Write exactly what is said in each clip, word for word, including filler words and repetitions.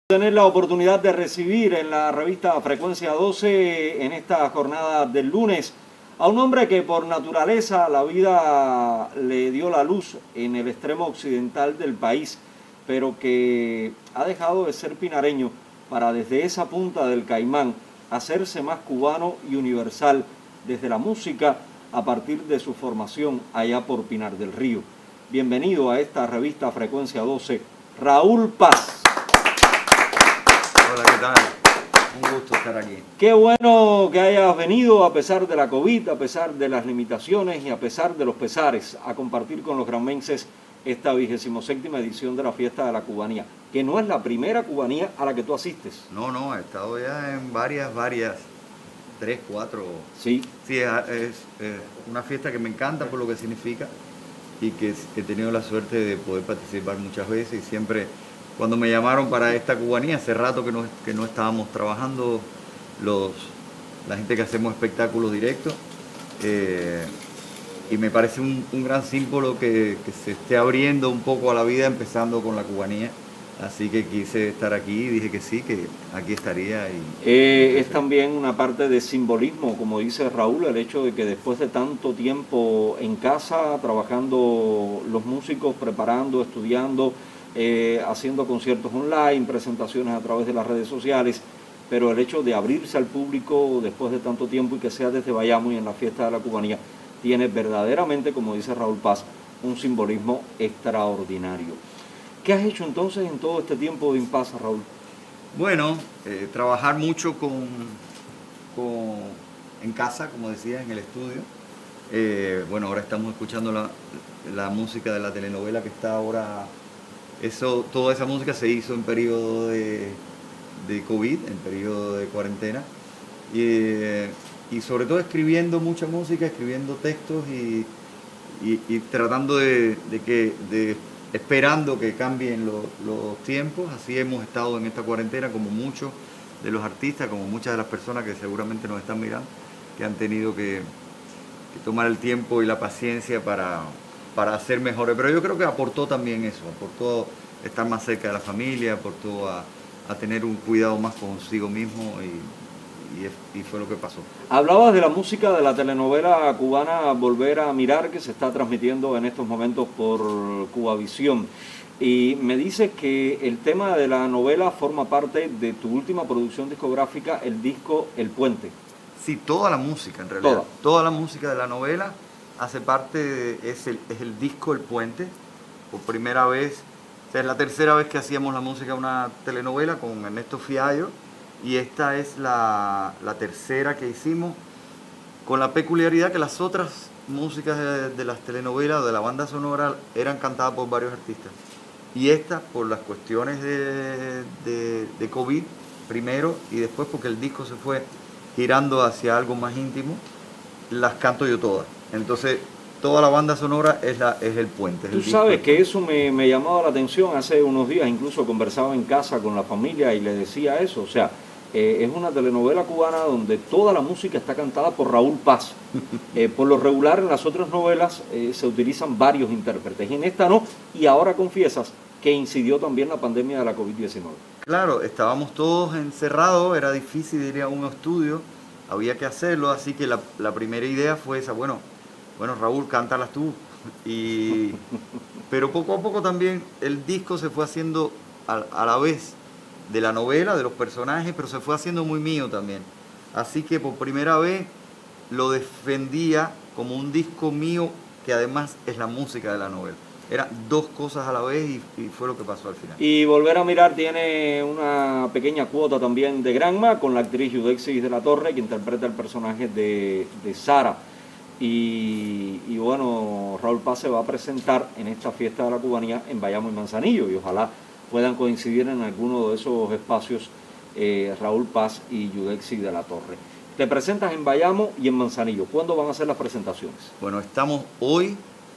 Tener la oportunidad de recibir en la revista Frecuencia doce en esta jornada del lunes a un hombre que por naturaleza la vida le dio la luz en el extremo occidental del país, pero que ha dejado de ser pinareño para desde esa punta del Caimán hacerse más cubano y universal desde la música a partir de su formación allá por Pinar del Río. Bienvenido a esta revista Frecuencia doce, Raúl Paz. Hola, ¿qué tal? Un gusto estar aquí. Qué bueno que hayas venido a pesar de la COVID, a pesar de las limitaciones y a pesar de los pesares, a compartir con los granmenses esta vigésimo séptima edición de la Fiesta de la Cubanía, que no es la primera cubanía a la que tú asistes. No, no, he estado ya en varias, varias, tres, cuatro. Sí. Sí, es, es, es una fiesta que me encanta por lo que significa y que, que he tenido la suerte de poder participar muchas veces y siempre... Cuando me llamaron para esta cubanía, hace rato que no, que no estábamos trabajando los, la gente que hacemos espectáculos directos, eh, y me parece un, un gran símbolo que, que se esté abriendo un poco a la vida, empezando con la cubanía. Así que quise estar aquí y dije que sí, que aquí estaría. Y, eh, es también una parte de simbolismo, como dice Raúl, el hecho de que después de tanto tiempo en casa, trabajando los músicos, preparando, estudiando, Eh, haciendo conciertos online, presentaciones a través de las redes sociales, pero el hecho de abrirse al público después de tanto tiempo y que sea desde Bayamo y en la Fiesta de la Cubanía, tiene verdaderamente, como dice Raúl Paz, un simbolismo extraordinario. ¿Qué has hecho entonces en todo este tiempo de impasse, Raúl? Bueno, eh, trabajar mucho con, con, en casa, como decía, en el estudio. Eh, bueno, ahora estamos escuchando la, la música de la telenovela que está ahora... Eso, toda esa música se hizo en periodo de, de COVID, en periodo de cuarentena, y, y sobre todo escribiendo mucha música, escribiendo textos y, y, y tratando de, de que, de, esperando que cambien los, los tiempos. Así hemos estado en esta cuarentena, como muchos de los artistas, como muchas de las personas que seguramente nos están mirando, que han tenido que, que tomar el tiempo y la paciencia para... para hacer mejores, pero yo creo que aportó también eso, aportó estar más cerca de la familia, aportó a, a tener un cuidado más consigo mismo y, y, y fue lo que pasó. Hablabas de la música de la telenovela cubana Volver a Mirar, que se está transmitiendo en estos momentos por Cubavisión, y me dices que el tema de la novela forma parte de tu última producción discográfica, el disco El Puente. Sí, toda la música en realidad, toda, toda la música de la novela hace parte, de, es, el, es el disco El Puente, por primera vez, o sea, es la tercera vez que hacíamos la música de una telenovela con Ernesto Fiallo, y esta es la, la tercera que hicimos, con la peculiaridad que las otras músicas de, de las telenovelas, de la banda sonora, eran cantadas por varios artistas, y esta, por las cuestiones de, de, de COVID, primero, y después porque el disco se fue girando hacia algo más íntimo, las canto yo todas. Entonces, toda la banda sonora es, la, es el puente. Es Tú el sabes que eso me, me llamaba la atención hace unos días, incluso conversaba en casa con la familia y le decía eso, o sea, eh, es una telenovela cubana donde toda la música está cantada por Raúl Paz. Eh, por lo regular en las otras novelas eh, se utilizan varios intérpretes, y en esta no, y ahora confiesas que incidió también la pandemia de la COVID diecinueve. Claro, estábamos todos encerrados, era difícil ir a un estudio, había que hacerlo, así que la, la primera idea fue esa, bueno, Bueno, Raúl, cántalas tú. Y, pero poco a poco también el disco se fue haciendo a, a la vez de la novela, de los personajes, pero se fue haciendo muy mío también. Así que por primera vez lo defendía como un disco mío que además es la música de la novela. Eran dos cosas a la vez y, y fue lo que pasó al final. Y Volver a Mirar tiene una pequeña cuota también de Granma con la actriz Yudexis de la Torre, que interpreta el personaje de, de Sara. Y, y bueno, Raúl Paz se va a presentar en esta Fiesta de la Cubanía en Bayamo y Manzanillo, y ojalá puedan coincidir en alguno de esos espacios eh, Raúl Paz y Yudexis de la Torre. Te presentas en Bayamo y en Manzanillo. ¿Cuándo van a hacer las presentaciones? Bueno, estamos hoy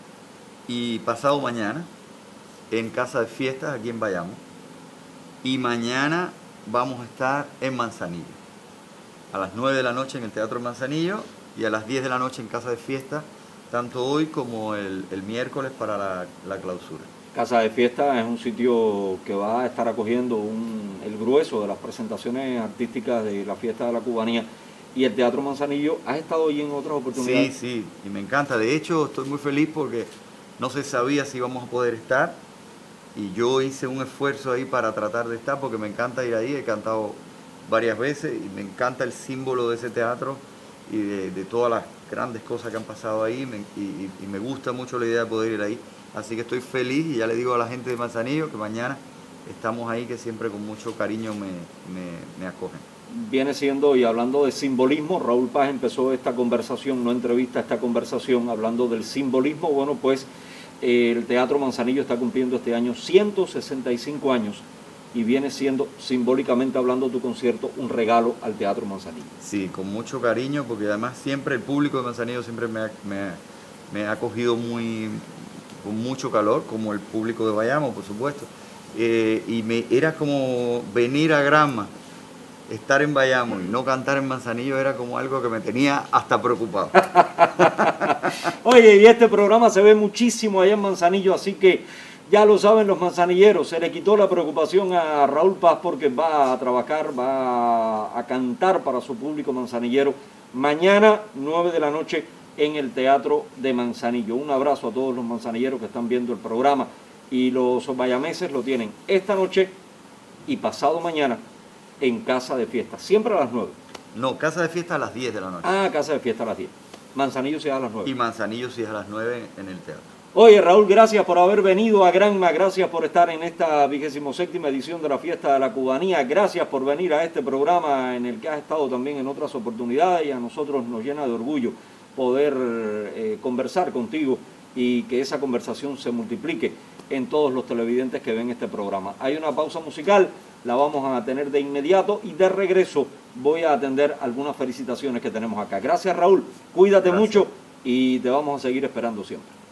y pasado mañana en Casa de Fiestas aquí en Bayamo, y mañana vamos a estar en Manzanillo a las nueve de la noche en el Teatro Manzanillo y a las diez de la noche en Casa de Fiesta, tanto hoy como el, el miércoles para la, la clausura. Casa de Fiesta es un sitio que va a estar acogiendo un, el grueso de las presentaciones artísticas de la Fiesta de la Cubanía. Y el Teatro Manzanillo, ¿has estado allí en otras oportunidades? Sí, sí, y me encanta. De hecho, estoy muy feliz porque no se sabía si íbamos a poder estar. Y yo hice un esfuerzo ahí para tratar de estar porque me encanta ir ahí. He cantado varias veces y me encanta el símbolo de ese teatro y de, de todas las grandes cosas que han pasado ahí. Me, y, y me gusta mucho la idea de poder ir ahí. Así que estoy feliz y ya le digo a la gente de Manzanillo que mañana estamos ahí, que siempre con mucho cariño me, me, me acogen. Viene siendo, y hablando de simbolismo, Raúl Paz empezó esta conversación, no entrevista, esta conversación, hablando del simbolismo. Bueno, pues eh, el Teatro Manzanillo está cumpliendo este año ciento sesenta y cinco años y viene siendo, simbólicamente hablando, tu concierto un regalo al Teatro Manzanillo. Sí, con mucho cariño, porque además siempre el público de Manzanillo siempre me ha, me, me ha acogido muy, con mucho calor, como el público de Bayamo, por supuesto. Eh, y me, era como venir a Granma, estar en Bayamo y no cantar en Manzanillo era como algo que me tenía hasta preocupado. Oye, y este programa se ve muchísimo allá en Manzanillo, así que ya lo saben los manzanilleros, se le quitó la preocupación a Raúl Paz porque va a trabajar, va a cantar para su público manzanillero mañana, nueve de la noche, en el Teatro de Manzanillo. Un abrazo a todos los manzanilleros que están viendo el programa, y los bayameses lo tienen esta noche y pasado mañana en Casa de Fiesta, siempre a las nueve. No, Casa de Fiesta a las diez de la noche. Ah, Casa de Fiesta a las diez. Manzanillo sí es a las nueve. Y Manzanillo sí es a las nueve en el teatro. Oye, Raúl, gracias por haber venido a Granma, gracias por estar en esta vigésimo séptima edición de la Fiesta de la Cubanía, gracias por venir a este programa en el que has estado también en otras oportunidades, y a nosotros nos llena de orgullo poder eh, conversar contigo y que esa conversación se multiplique en todos los televidentes que ven este programa. Hay una pausa musical, la vamos a tener de inmediato, y de regreso voy a atender algunas felicitaciones que tenemos acá. Gracias, Raúl, cuídate Gracias. mucho y te vamos a seguir esperando siempre.